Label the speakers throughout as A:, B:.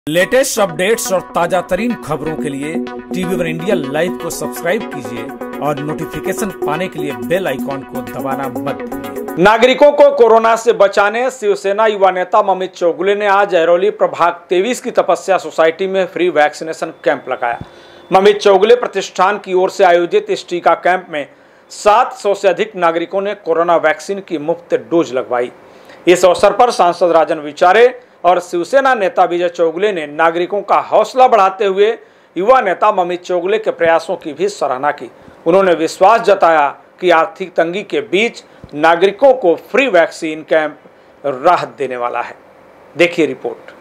A: Latest updates और ताजा तरीन खबरों के लिए टीवी वन इंडिया लाइव को सब्सक्राइब कीजिए और नोटिफिकेशन पाने के लिए बेल आइकॉन को दबाना मत भूलिए।
B: नागरिकों को कोरोना से बचाने शिवसेना युवा नेता ममित चौगुले ने आज अरौली प्रभाग 23 की तपस्या सोसाइटी में फ्री वैक्सीनेशन कैंप लगाया। ममित चौगुले प्रतिष्ठान की ओर से आयोजित इस टीका कैंप में 700 से अधिक नागरिकों ने कोरोना वैक्सीन की मुफ्त डोज लगवाई। इस अवसर पर सांसद राजन विचारे और शिवसेना नेता विजय चौगुले ने नागरिकों का हौसला बढ़ाते हुए युवा नेता ममित चौगुले के प्रयासों की भी सराहना की। उन्होंने विश्वास जताया कि आर्थिक तंगी के बीच नागरिकों को फ्री वैक्सीन कैंप राहत देने वाला है। देखिए रिपोर्ट।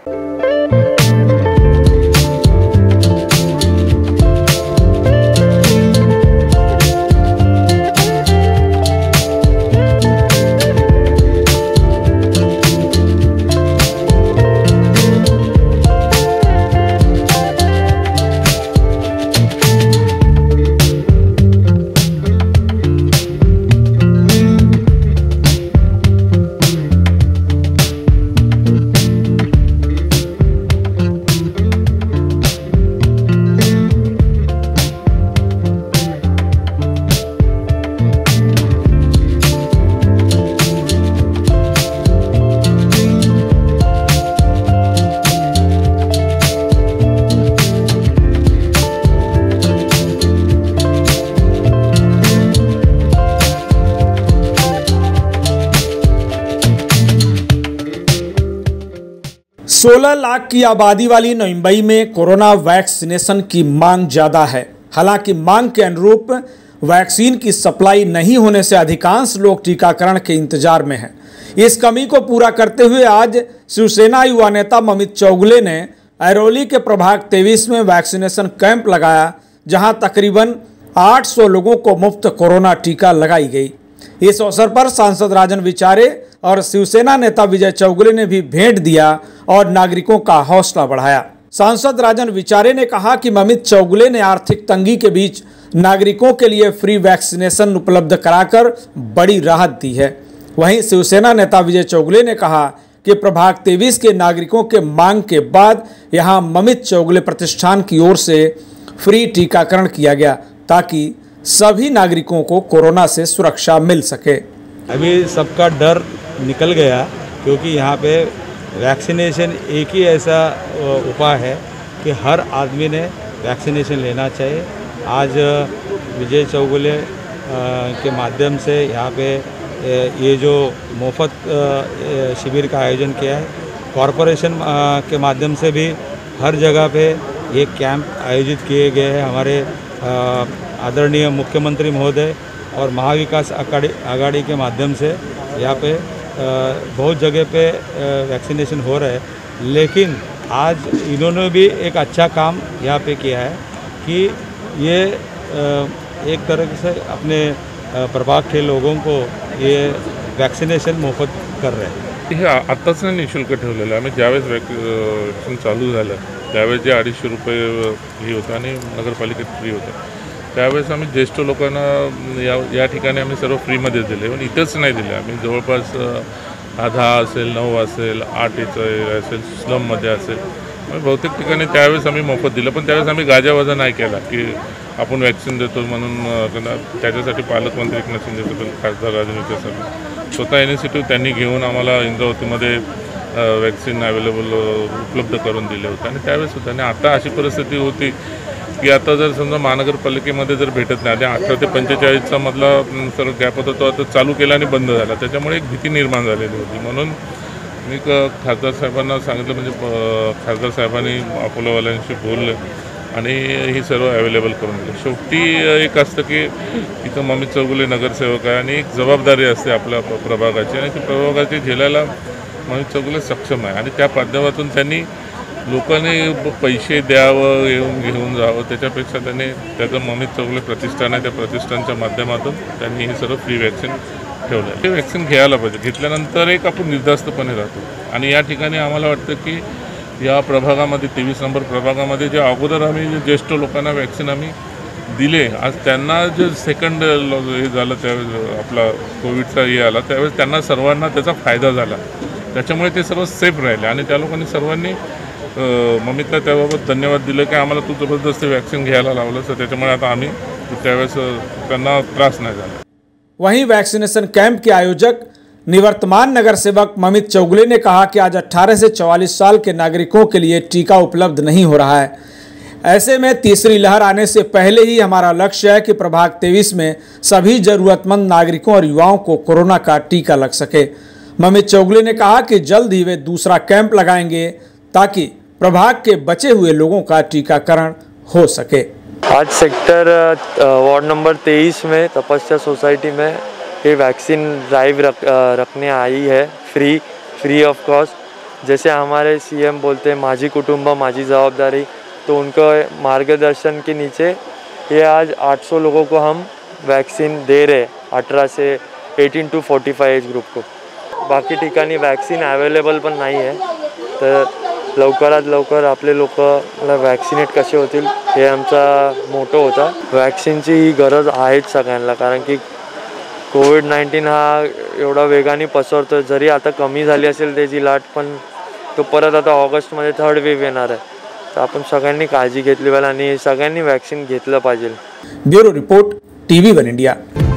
A: 16 लाख की आबादी वाली मुंबई में कोरोना वैक्सीनेशन की मांग ज़्यादा है। हालांकि मांग के अनुरूप वैक्सीन की सप्लाई नहीं होने से अधिकांश लोग टीकाकरण के इंतजार में हैं। इस कमी को पूरा करते हुए आज शिवसेना युवा नेता ममित चौगुले ने अरौली के प्रभाग 23 में वैक्सीनेशन कैंप लगाया, जहां तकरीबन 800 लोगों को मुफ्त कोरोना टीका लगाई गई। इस अवसर पर सांसद राजन विचारे और शिवसेना नेता विजय चौगुले ने भी भेंट दिया और नागरिकों का हौसला बढ़ाया। सांसद राजन विचारे ने कहा कि ममित चौगुले ने आर्थिक तंगी के बीच नागरिकों के लिए फ्री वैक्सीनेशन उपलब्ध कराकर बड़ी राहत दी है। वहीं शिवसेना नेता विजय चौगुले ने कहा कि प्रभाग 23 के नागरिकों के मांग के बाद यहां ममित चौगुले प्रतिष्ठान की ओर से फ्री टीकाकरण किया गया, ताकि सभी नागरिकों को कोरोना से सुरक्षा मिल सके।
C: अभी सबका डर निकल गया, क्योंकि यहाँ पे वैक्सीनेशन एक ही ऐसा उपाय है कि हर आदमी ने वैक्सीनेशन लेना चाहिए। आज विजय चौगुले के माध्यम से यहाँ पे ये जो मुफ्त शिविर का आयोजन किया है, कॉरपोरेशन के माध्यम से भी हर जगह पे ये कैंप आयोजित किए गए हैं। हमारे आदरणीय मुख्यमंत्री महोदय और महाविकास आघाड़ी के माध्यम से यहाँ पे बहुत जगह पे वैक्सीनेशन हो रहा है। लेकिन आज इन्होंने भी एक अच्छा काम यहाँ पे किया है कि ये एक तरह से अपने प्रभाग के लोगों को ये वैक्सीनेशन मोफत कर रहे हैं।
D: हे आत्ताच नाही निःशुल्क ठेवलेलं आहे। आम्ही ज्यावेळेस वॅक्सिन चालू झालं त्यावेळेस जे 250 रुपये हे होतं आणि नगरपालिकेत फ्री होतं, त्यावेळेस आम्ही ज्येष्ठ लोकांना या ठिकाणी आम्ही सर्व फ्रीमध्ये दिले, पण इथंच नाही दिले। आम्ही जवळपास 10 असेल, 9 असेल, 8 असेल, स्लममध्ये असेल, आम्ही बहुतेक ठिकाणी त्यावेळेस आम्ही मोफत दिलं। पण त्यावेळेस आम्ही गाजावाजा नाही केला की आपण वॅक्सिन देतो म्हणून। त्याच्यासाठी पालकमंत्री एकनाथ शिंदे साहेब, खासदार राजन विचारे साहेब स्वतः इनिशिएटिव्ह त्यांनी घेऊन आम्हाला इंद्रावतीमध्ये वॅक्सिन अवेलेबल उपलब्ध करून दिले होते। आणि त्यावेळेस होतं आणि आता अशी परिस्थिती होती की आता जर समजा महानगरपालिकेमध्ये जर भेटत नाही, 18 ते 45चा मधला सर्व गॅप होता, तो आता चालू केला आणि बंद झाला। त्याच्यामुळे एक भीती निर्माण झालेली होती। म्हणून मी खासदार साहेबांना सांगितलं, म्हणजे खासदार साहेबांनी अपोलोवाल्यांशी बोलले आणि ही सर्व अवेलेबल करून दिली। शेवटी एक असतं की इथं ममित चौगुले नगरसेवक आहे आणि एक जबाबदारी असते आपल्या प्रभागाची, आणि ती प्रभागाची झेलायला ममित चौगुले सक्षम आहे। आणि त्या माध्यमातून त्यांनी लोकांनी पैसे द्यावं, येऊन घेऊन जावं, त्याच्यापेक्षा त्यांनी त्याचं ममित चौगुले प्रतिष्ठान आहे, त्या प्रतिष्ठानच्या माध्यमातून त्यांनी हे सर्व फ्री वॅक्सिन ठेवलं आहे। ते वॅक्सिन घ्यायला पाहिजे, घेतल्यानंतर एक आपण निर्धास्तपणे राहतो। आणि या ठिकाणी आम्हाला वाटतं की या प्रभागामध्ये 23 नंबर प्रभागामध्ये जे अगोदर आम्ही ज्येष्ठ लोकांना वॅक्सिन आम्ही दिले, आज त्यांना जे सेकंड हे झालं त्यावेळेस आपला कोविडचा हे आला, त्यावेळेस त्यांना सर्वांना त्याचा फायदा झाला। त्याच्यामुळे ते सर्व सेफ राहिले आणि त्या लोकांनी सर्वांनी ममितला त्याबाबत धन्यवाद दिले की आम्हाला तू जबरदस्ती वॅक्सिन घ्यायला लावलं, तर त्याच्यामुळे आता आम्ही त्यावेळेस त्यांना त्रास नाही झाला।
A: वहीं वैक्सीनेशन कैंप के आयोजक निवर्तमान नगर सेवक ममित चौगुले ने कहा कि आज 18 से 44 साल के नागरिकों के लिए टीका उपलब्ध नहीं हो रहा है। ऐसे में तीसरी लहर आने से पहले ही हमारा लक्ष्य है कि प्रभाग 23 में सभी जरूरतमंद नागरिकों और युवाओं को कोरोना का टीका लग सके। ममित चौगुले ने कहा कि जल्द ही वे दूसरा कैंप लगाएंगे ताकि प्रभाग के बचे हुए लोगों का टीकाकरण हो सके।
E: आज सेक्टर वार्ड नंबर 23 में तपस्या सोसाइटी में ये वैक्सीन ड्राइव रखने आई है, फ्री ऑफ कॉस्ट। जैसे हमारे सीएम बोलते हैं माझी कुटुंब माझी जवाबदारी, तो उनका मार्गदर्शन के नीचे ये आज 800 लोगों को हम वैक्सीन दे रहे, 18 से 18 to 45 एज ग्रुप को। बाकी ठिकाणी वॅक्सिन अवेलेबल पण नाही आहे, तर लवकरात लवकर आपले लोक वॅक्सिनेट कसे होतील हे आमचा मोटो होता। वॅक्सिनची ही गरज आहेच सगळ्यांना, कारण की कोविड-19 हा एवढा वेगाने पसरतो। जरी आता कमी झाली असेल त्याची लाट, पण तो परत आता ऑगस्टमध्ये 3rd वेव्ह येणार आहे, तर आपण सगळ्यांनी काळजी घेतली पाहिजे आणि सगळ्यांनी वॅक्सिन घेतलं पाहिजे।
A: Bureau report, TV1 India.